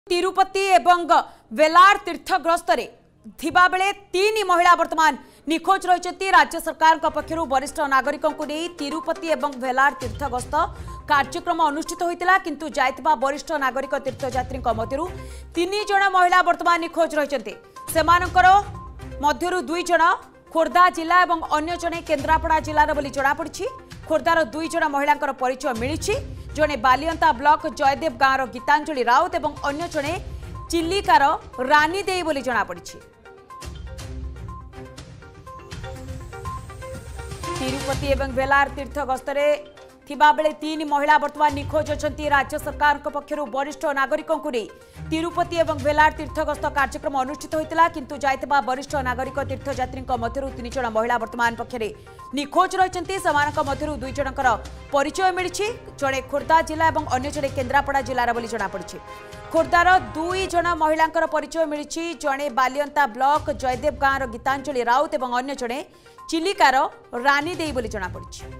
तिरुपति एवं वेलार तीर्थग्रस्त थिबा बेले तीन महिला वर्तमान निखोज रही। राज्य सरकार पक्षर वरिष्ठ नागरिकों को नहीं तिरुपति एवं वेलार तीर्थगस्त कार्यक्रम अनुष्ठित होता किंतु जाइथिबा वरिष्ठ नागरिक तीर्थयात्री मध्य तीन जन महिला वर्तमान निखोज रही। सेमानकर मध्यरु दुई जन खोर्धा जिला और अन्य जने केन्द्रापड़ा जिलार बोली जनापड़ी। खोर्धार दुई जन महिला परिचय मिली। जड़े बालियंता ब्लॉक जयदेव गाँवर गीतांजलि राउत और अन्य जड़े चिल्लिकार रानी देई बोली जनापड़ी। तिरुपति एवं वेलार तीर्थ गस्तरे थिबा बेले तीन महिला वर्तमान निखोज अछंती। राज्य सरकार पक्षर वरिष्ठ नागरिकों को नहीं तिरुपति एवं वेलार तीर्थगस्त कार्यक्रम अनुष्ठित होता किंतु जाइथिबा वरिष्ठ नागरिक तीर्थयात्री मध्य तीन जन महिला वर्तमान पक्षरे निखोज रही। मध्य दुई जनकर परिचय मिली। जड़े खोर्धा जिला और अन्य जड़े केन्द्रापड़ा जिलार बोली जनापड़ी। खोर्धार दुई जन महिला परिचय मिली। जड़े बालियंता ब्लॉक जयदेव गाँवर गीतांजलि राउत और अन्य जड़े चिल्लिकार रानी देई बोली जनापड़ी।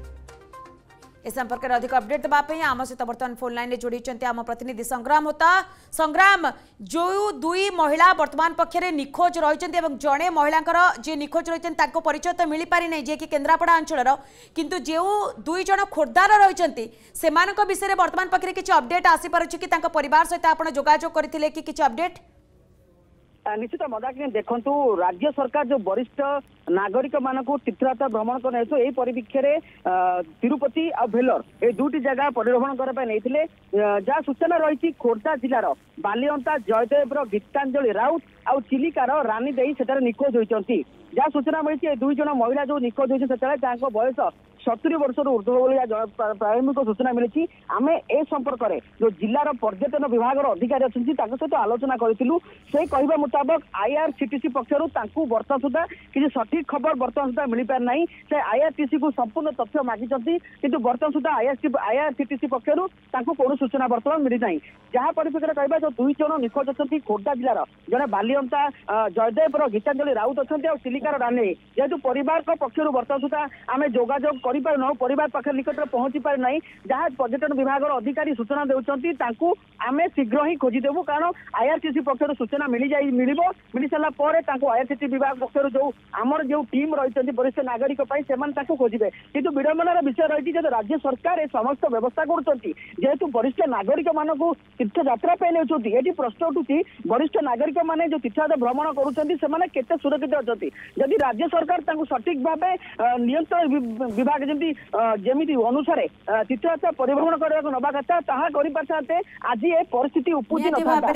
इस संपर्क में अधिक अपडेट देवाई आम सहित बर्तमान फोन लाइन जोड़ी आम प्रतिनिधि संग्राम होता। संग्राम, जो दुई महिला वर्तमान पक्षरे निखोज रही जड़े महिला जी निखोज रही परिचय तो मिल पारि नहीं जे कि केन्द्रापड़ा अंचल किंतु जो दुई जन खोर्धार रही से विषय वर्तमान पाखे किसी अपडेट आसीपार कि परिवार सहित आप जोगाजोग करते कि किसी अपडेट? निश्चित मदाकिनी देखु राज्य सरकार जो वरिष्ठ नागरिक मान तीर्थयात्रा भ्रमण करने यही परिप्रेक्षी तिरुपति और भेलोर ये दुईटी जगह परिभ्रमण करने जहाँ सूचना रही खोर्धा जिलार बालियंता जयदेव गीतांजलि राउत आ चिल्लिकार रानी देई से निखोज होती। जहाँ सूचना मिली दुई जन महिला जो निखोज होती बयस 70 वर्ष ऊर्ध्व प्रारंभिक सूचना मिली। आम ए संपर्क में जो जिलार पर्यटन विभाग अधिकारी अच्छा सहित आलोचना करूँ से कहवा मुताबक आईआरसीटीसी पक्षर वर्तमान सुधा किसी सठिक खबर वर्तमान सुधा मिल पार ना। से आईआरसीसी को संपूर्ण तथ्य मागिं किंतु वर्तमान सुधा आईआरसीटीसी पक्षर कौन सूचना वर्तमान मिली ना। जहाँ परिप्रेक्षी कहवा जो दुई जन निखोज अच्छा खोर्धा जिलार जड़े बालियंता जयदेव गीतांजलि राउत अच्छा चिल्लिकार रानी जेहेतु परिवार पक्षर वर्तमान सुधा आम जोगाजोग परिवार पाखे निकट पहुंची पार ना। जहाँ पर्यटन विभाग अधिकारी सूचना देउछंती तांकू आमे शीघ्र ही खोजिदेबू कारण आईआरसीसी पक्षर सूचना मिल सारा पर आईआरसीसी विभाग पक्षर जो आमर जो टीम रही वरिष्ठ नागरिक से खोजे किंतु विडंबनार विषय रही राज्य सरकार ए समस्त व्यवस्था करेतु वरिष्ठ नागरिक मान तीर्थयात्रा ये प्रश्न उठुची वरिष्ठ नागरिक मैंने जो तीर्थयात्रा भ्रमण करुँचे सुरक्षित अच्छा जदि राज्य सरकार सठिक भाव नियंत्रण विभाग जमी अनुसार तीर्थयात्रा परिभ्रमण करने को नवा कथा ताहा करि पारते आज ये परिस्थिति उपजी न।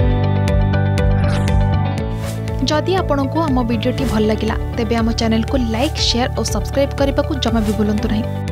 जदि आपंक आम भिडी भल लगा तेब आम चैनल को लाइक शेयर और सब्सक्राइब करने को जमा भी भूलु नहीं।